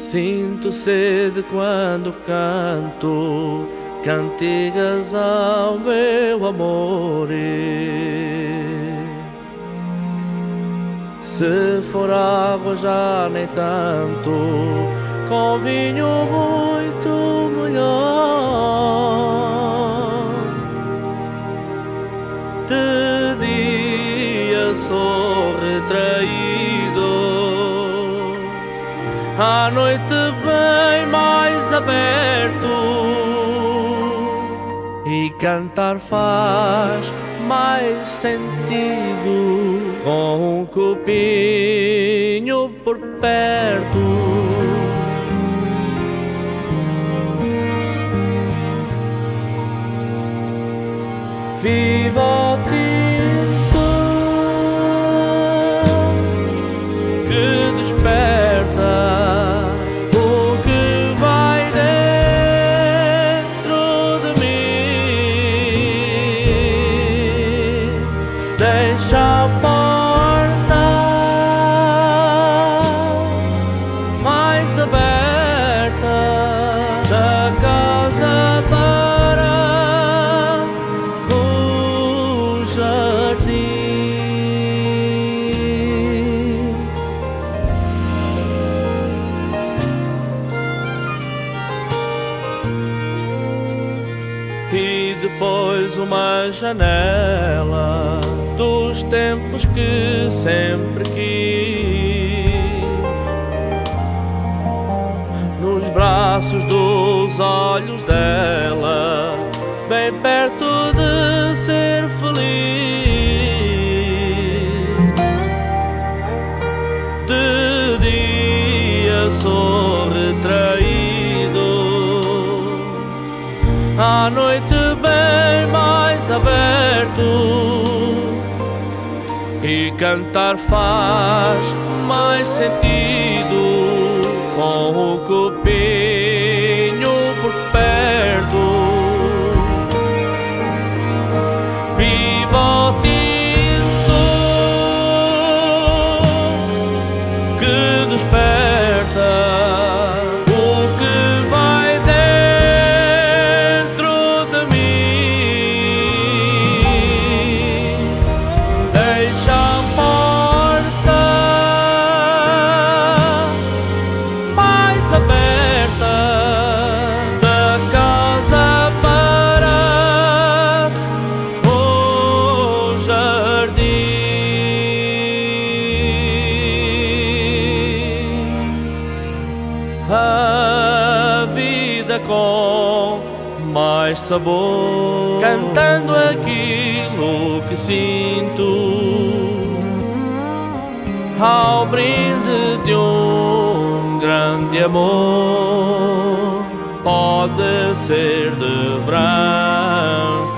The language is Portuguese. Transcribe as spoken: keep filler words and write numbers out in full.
Sinto sede quando canto cantigas ao meu amor. Se for água já nem tanto, com vinho muito melhor. De dia sou retraído, à noite bem mais aberto, e cantar faz mais sentido com um copinho por perto. Viva o tinto que desperta o que vai dentro de mim. Deixa a porta mais aberta da casa para o jardim. E depois uma janela dos tempos que sempre quis, nos braços dos olhos dela, bem perto de ser feliz. De dia sou retraído, à noite bem mais aberto, e cantar faz mais sentido com o copinho por perto. Viva o tinto que desperta o que vai dentro de mim. Deixa a porta mais aberta da casa para o jardim. A vida com mais sabor, cantando aquilo que sinto, ao brinde de um grande amor. Pode ser de branco